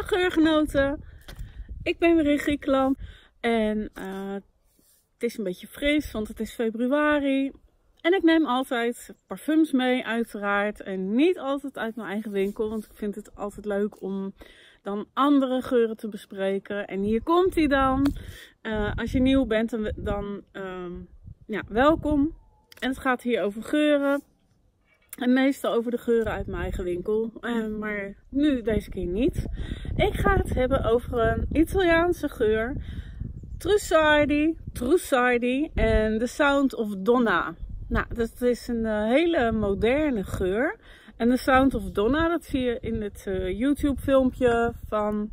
Dag geurgenoten, ik ben weer in Griekenland en het is een beetje fris, want het is februari. En ik neem altijd parfums mee uiteraard en niet altijd uit mijn eigen winkel, want ik vind het altijd leuk om dan andere geuren te bespreken. En hier komt hij dan. Als je nieuw bent, dan ja, welkom. En het gaat hier over geuren. En meestal over de geuren uit mijn eigen winkel. Maar nu deze keer niet. Ik ga het hebben over een Italiaanse geur. Trussardi en The Sound of Donna. Nou, dat is een hele moderne geur. En The Sound of Donna, dat zie je in het YouTube filmpje van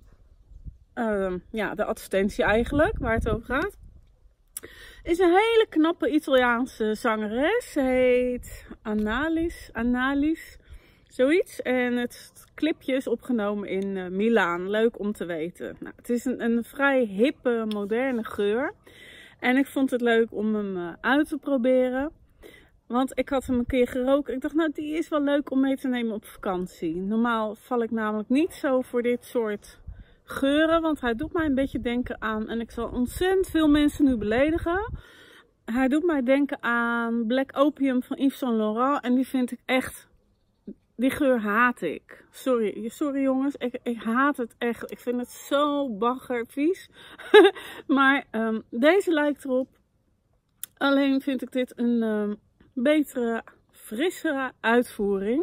ja, de advertentie eigenlijk, waar het over gaat. Is een hele knappe Italiaanse zangeres. Ze heet Annalise, zoiets. En het clipje is opgenomen in Milaan. Leuk om te weten. Nou, het is een vrij hippe, moderne geur. En ik vond het leuk om hem uit te proberen. Want ik had hem een keer geroken. Ik dacht, nou, die is wel leuk om mee te nemen op vakantie. Normaal val ik namelijk niet zo voor dit soort geuren, want hij doet mij een beetje denken aan, en ik zal ontzettend veel mensen nu beledigen, hij doet mij denken aan Black Opium van Yves Saint Laurent en die vind ik echt, die geur haat ik. Sorry jongens, ik haat het echt. Ik vind het zo baggervies. Maar deze lijkt erop. Alleen vind ik dit een betere, frissere uitvoering.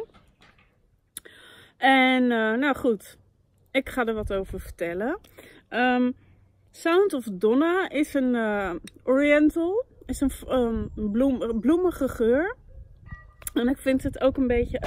En nou goed. Ik ga er wat over vertellen. Sound of Donna is een oriental, is een bloemige geur. En ik vind het ook een beetje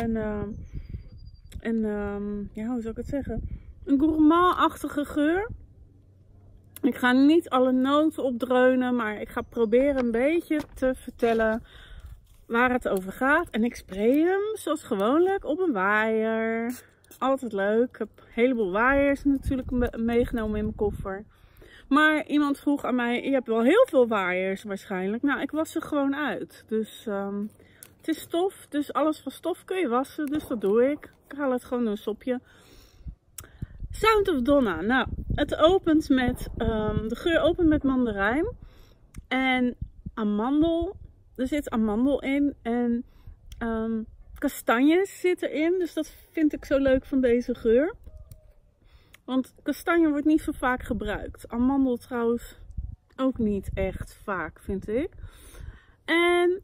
ja, hoe zou ik het zeggen? Een gourmand-achtige geur. Ik ga niet alle noten opdreunen, maar ik ga proberen een beetje te vertellen waar het over gaat. En ik spray hem zoals gewoonlijk op een waaier. Altijd leuk. Ik heb een heleboel waaiers natuurlijk meegenomen in mijn koffer. Maar iemand vroeg aan mij, je hebt wel heel veel waaiers waarschijnlijk. Nou, ik was ze gewoon uit. Dus het is stof. Dus alles van stof kun je wassen. Dus dat doe ik. Ik haal het gewoon in een sopje. Sound of Donna. Nou, het opent met, de geur opent met mandarijn. En amandel. Er zit amandel in. En kastanjes zitten erin, dus dat vind ik zo leuk van deze geur. Want kastanje wordt niet zo vaak gebruikt. Amandel trouwens ook niet echt vaak, vind ik. En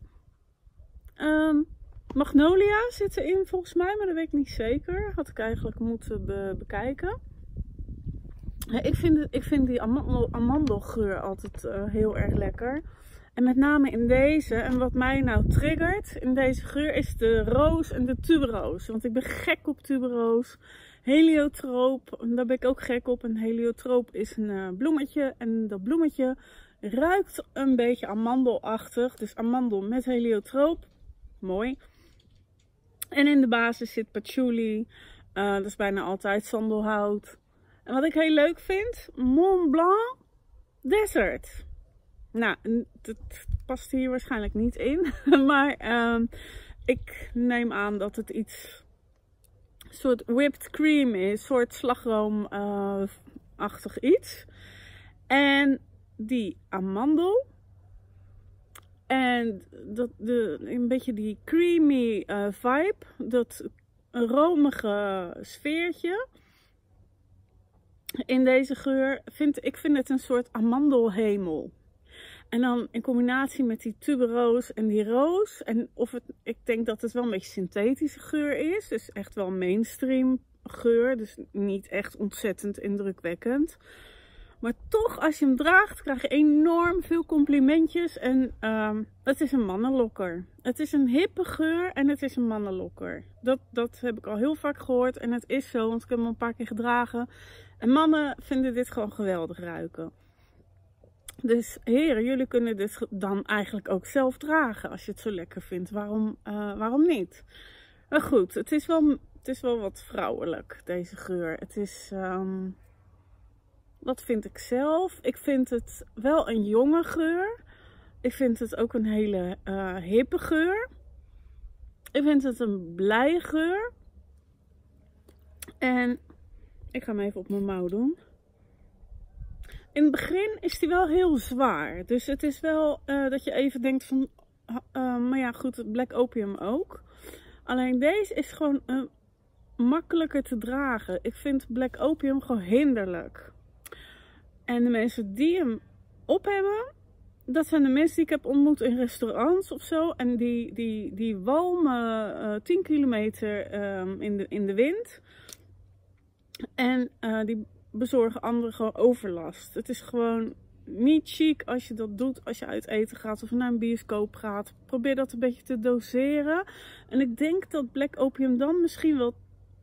magnolia zit erin volgens mij, maar dat weet ik niet zeker. Had ik eigenlijk moeten bekijken. Ik vind die amandelgeur altijd heel erg lekker. En met name in deze, en wat mij nou triggert in deze geur, is de roos en de tuberoos. Want ik ben gek op tuberoos. Heliotroop, daar ben ik ook gek op. En heliotroop is een bloemetje. En dat bloemetje ruikt een beetje amandelachtig. Dus amandel met heliotroop. Mooi. En in de basis zit patchouli. Dat is bijna altijd sandelhout. En wat ik heel leuk vind, Mont Blanc Desert. Nou, dat past hier waarschijnlijk niet in, maar ik neem aan dat het iets soort whipped cream is, soort slagroomachtig iets. En die amandel en een beetje die creamy vibe, dat romige sfeertje in deze geur, ik vind het een soort amandelhemel. En dan in combinatie met die tuberoos en die roos. En ik denk dat het wel een beetje synthetische geur is. Dus echt wel mainstream geur. Dus niet echt ontzettend indrukwekkend. Maar toch, als je hem draagt, krijg je enorm veel complimentjes. En het is een mannenlokker. Het is een hippe geur en het is een mannenlokker. Dat heb ik al heel vaak gehoord. En het is zo, want ik heb hem een paar keer gedragen. En mannen vinden dit gewoon geweldig ruiken. Dus heren, jullie kunnen dit dan eigenlijk ook zelf dragen als je het zo lekker vindt. Waarom niet? Maar goed, het is wel wat vrouwelijk, deze geur. Het is, wat vind ik zelf? Ik vind het wel een jonge geur. Ik vind het ook een hele hippe geur. Ik vind het een blije geur. En Ik ga hem even op mijn mouw doen. In het begin is die wel heel zwaar. Dus het is wel dat je even denkt van... maar ja, goed, Black Opium ook. Alleen deze is gewoon makkelijker te dragen. Ik vind Black Opium gewoon hinderlijk. En de mensen die hem op hebben... Dat zijn de mensen die ik heb ontmoet in restaurants of zo. En die walmen 10 kilometer in de wind. En die bezorgen anderen gewoon overlast. Het is gewoon niet chic als je dat doet als je uit eten gaat of naar een bioscoop gaat. Probeer dat een beetje te doseren. En ik denk dat Black Opium dan misschien wel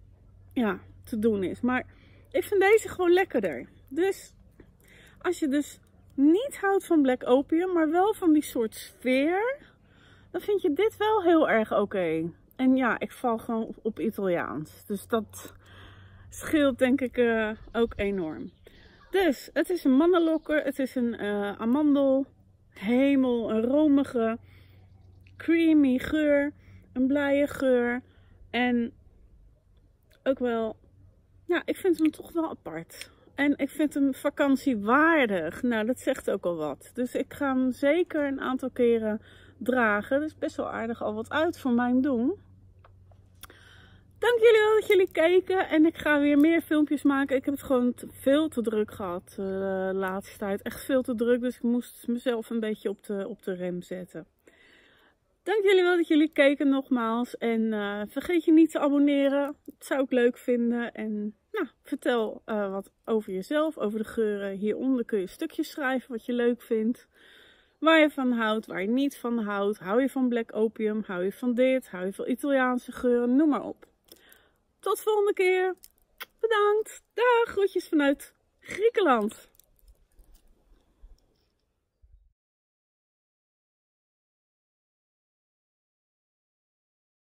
te doen is. Maar ik vind deze gewoon lekkerder. Dus als je dus niet houdt van Black Opium, maar wel van die soort sfeer, dan vind je dit wel heel erg oké. En ja, ik val gewoon op Italiaans. Dus dat scheelt denk ik ook enorm. Dus het is een mannenlokker. Het is een amandel, hemel, een romige, creamy geur. Een blije geur. En ook wel, ja, ik vind hem toch wel apart. En ik vind hem vakantiewaardig. Nou, dat zegt ook al wat. Dus ik ga hem zeker een aantal keren dragen. Dat is best wel aardig al wat uit voor mijn doen. Dank jullie wel dat jullie keken. En ik ga weer meer filmpjes maken. Ik heb het gewoon veel te druk gehad de laatste tijd. Echt veel te druk. Dus ik moest mezelf een beetje op de rem zetten. Dank jullie wel dat jullie keken nogmaals. En vergeet je niet te abonneren. Dat zou ik leuk vinden. En nou, vertel wat over jezelf, over de geuren. Hieronder kun je stukjes schrijven wat je leuk vindt. Waar je van houdt, waar je niet van houdt. Hou je van Black Opium? Hou je van dit? Hou je van Italiaanse geuren? Noem maar op. Tot de volgende keer. Bedankt. Dag, groetjes vanuit Griekenland.